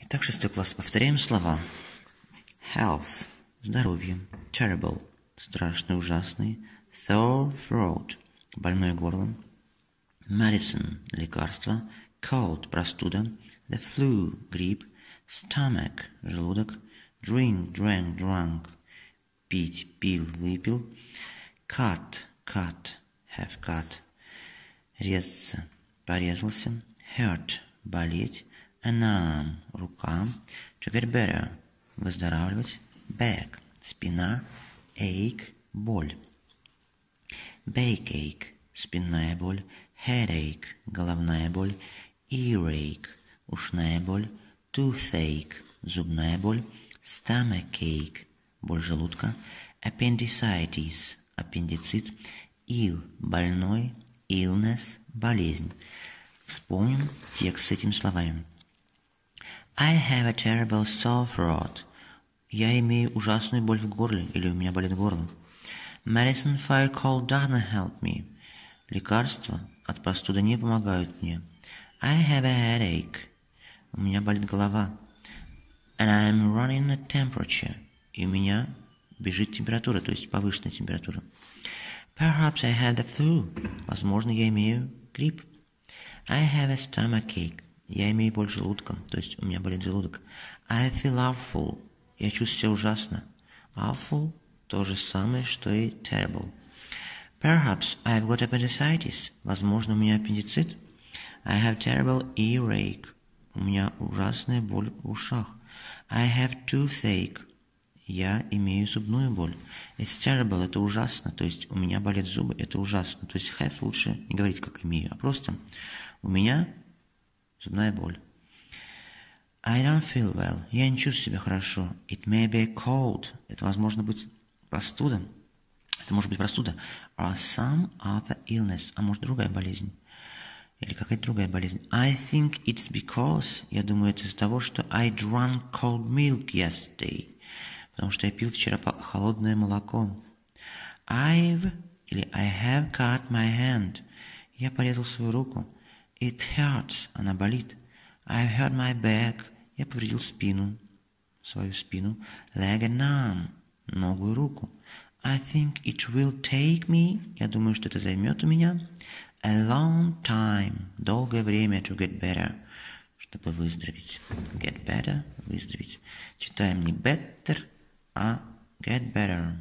Итак, 6 класс. Повторяем слова. Health – здоровье. Terrible – страшный, ужасный. Sore throat – больное горло. Medicine – лекарство. Cold – простуда. The flu – грипп. Stomach – желудок. Drink – drank, drunk – пить, пил, выпил. Cut – cut – have cut – резаться, порезался. Hurt – болеть. An arm – рука. To get better – выздоравливать. Back – спина. Ache – боль. Backache – спинная боль. Headache – головная боль. Earache – ушная боль. Toothache – зубная боль. Stomachache – боль желудка. Appendicitis – аппендицит. Ill – больной. Illness – болезнь. Вспомним текст с этими словами. I have a terrible sore throat. Я имею ужасную боль в горле, или у меня болит горло. Medicine for a cold doesn't help me. Лекарства от простуды не помогают мне. I have a headache. У меня болит голова. And I'm running a temperature. И у меня бежит температура, то есть повышенная температура. Perhaps I have the flu. Возможно, я имею грипп. I have a stomachache. Я имею боль желудка, то есть у меня болит желудок. I feel awful. Я чувствую себя ужасно. Awful – то же самое, что и terrible. Perhaps I've got appendicitis. Возможно, у меня аппендицит. I have terrible earache. У меня ужасная боль в ушах. I have toothache. Я имею зубную боль. It's terrible – это ужасно, то есть у меня болят зубы, это ужасно. То есть have лучше не говорить, как имею, а просто у меня зубная боль. I don't feel well. Я не чувствую себя хорошо. It may be a cold. Это, возможно, быть простуда. Это может быть простуда. Or some other illness. А может, другая болезнь. Или какая-то другая болезнь. I think it's because. Я думаю, это из-за того, что I drank cold milk yesterday. Потому что я пил вчера холодное молоко. I've или I have cut my hand. Я порезал свою руку. It hurts. Она болит. I've hurt my back. Я повредил спину. Свою спину. Leg and arm. Ногу и руку. I think it will take me. Я думаю, что это займет у меня. A long time. Долгое время to get better. Чтобы выздороветь. Get better. Выздороветь. Читаем не better, а get better.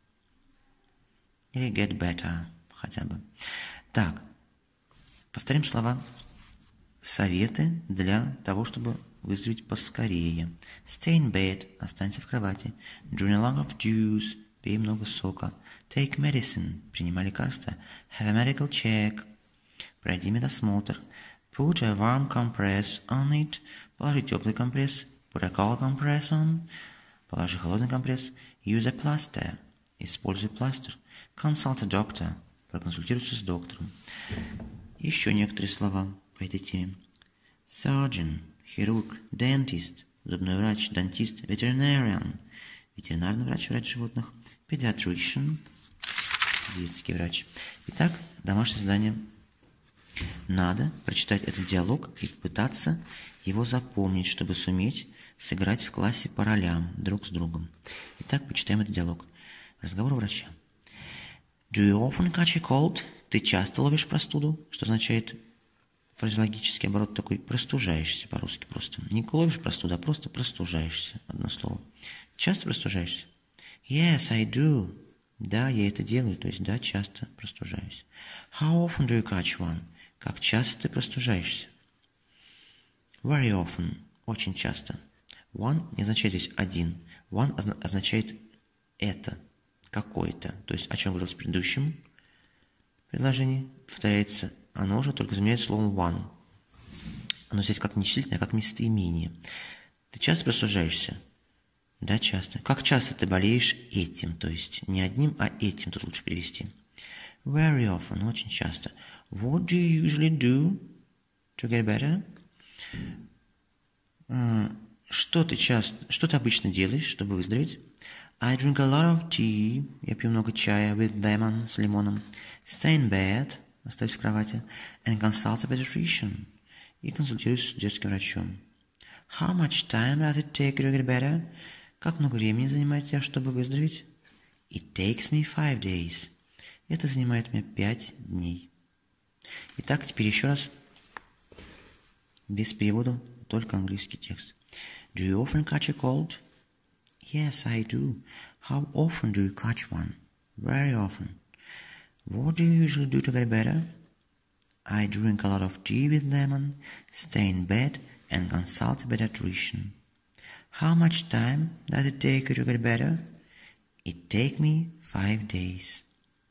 Или get better. Хотя бы. Так. Повторим слова. Советы для того, чтобы выздороветь поскорее. Stay in bed. Останься в кровати. Drink a lot of juice. Пей много сока. Take medicine. Принимай лекарства. Have a medical check. Пройди медосмотр. Put a warm compress on it. Положи теплый компресс. Put a cold compress on. Положи холодный компресс. Use a plaster. Используй пластырь. Consult a doctor. Проконсультируйся с доктором. Еще некоторые слова по этой теме. Surgeon, хирург, dentist, зубной врач, дантист, veterinarian, ветеринарный врач, врач животных, pediatrician, детский врач. Итак, домашнее задание. Надо прочитать этот диалог и пытаться его запомнить, чтобы суметь сыграть в классе по ролям друг с другом. Итак, почитаем этот диалог. Разговор врача. Do you often catch a cold? Ты часто ловишь простуду, что означает фразеологический оборот такой простужаешься по-русски просто. Не ловишь простуду, а просто простужаешься. Одно слово. Часто простужаешься? Yes, I do. Да, я это делаю, то есть да, часто простужаюсь. How often do you catch one? Как часто ты простужаешься? Very often. Очень часто. One не означает здесь один. One означает это, какой-то. То есть о чем говорил в предыдущем предложении. Повторяется оно же, только заменяет словом one. Оно здесь как не числительное, а как местоимение. Ты часто простужаешься? Да, часто. Как часто ты болеешь этим? То есть не одним, а этим тут лучше перевести. Very often. Очень часто. What do you usually do to get better? Что ты обычно делаешь, чтобы выздороветь? I drink a lot of tea. Я пью много чая with lemon, с лимоном. Stay in bed. Оставься в кровати. And consult a pediatrician. И консультируюсь с детским врачом. How much time does it take you to get better? Как много времени занимает тебя, чтобы выздороветь? It takes me 5 days. Это занимает меня 5 дней. Итак, теперь еще раз, без перевода, только английский текст. Do you often catch a cold? Yes, I do. How often do you catch one? Very often. What do you usually do to get better? I drink a lot of tea with lemon, stay in bed, and consult a pediatrician. How much time does it take you to get better? It takes me 5 days.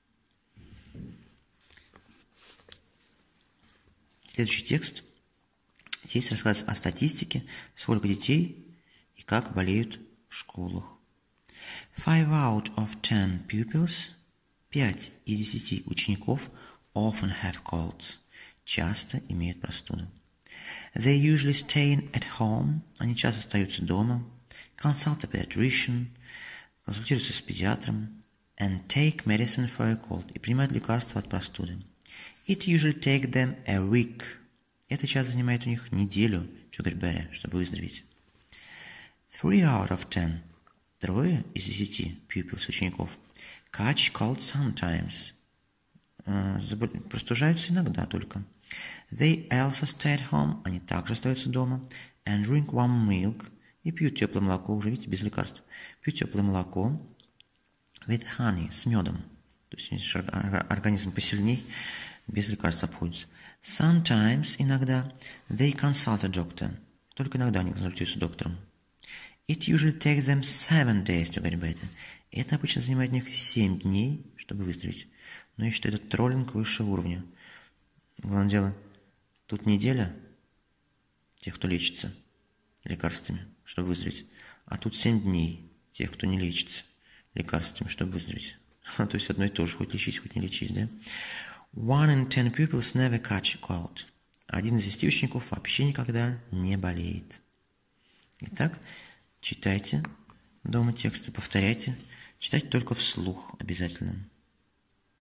Следующий текст. Здесь рассказывается о статистике, сколько детей и как болеют в школах. 5 out of 10 pupils, 5 из 10 учеников often have colds, часто имеют простуду. They usually stay at home, они часто остаются дома, consult a pediatrician, консультируются с педиатром, and take medicine for a cold, и принимают лекарства от простуды. It usually takes them a week. Это часто занимает у них неделю, to get better, чтобы выздороветь. 3 out of 10, трое из 10 pupils, учеников, catch cold sometimes, простужаются иногда только. They also stay at home, они также остаются дома, and drink warm milk, и пьют теплое молоко, уже видите, без лекарств. Пьют теплое молоко with honey, с медом. То есть организм посильней, без лекарств обходится. Sometimes, иногда, they consult a doctor. Только иногда они консультируются с доктором. It usually takes them 7 days to get better. Это обычно занимает у них 7 дней, чтобы выздороветь. Но я считаю, это троллинг высшего уровня. Главное дело, тут неделя тех, кто лечится лекарствами, чтобы выздороветь. А тут 7 дней тех, кто не лечится лекарствами, чтобы выздороветь. То есть одно и то же, хоть лечись, хоть не лечись, да? 1 in 10 pupils never catch a cold. 1 из 10 учеников вообще никогда не болеет. Итак, читайте дома тексты, повторяйте. Читайте только вслух обязательно.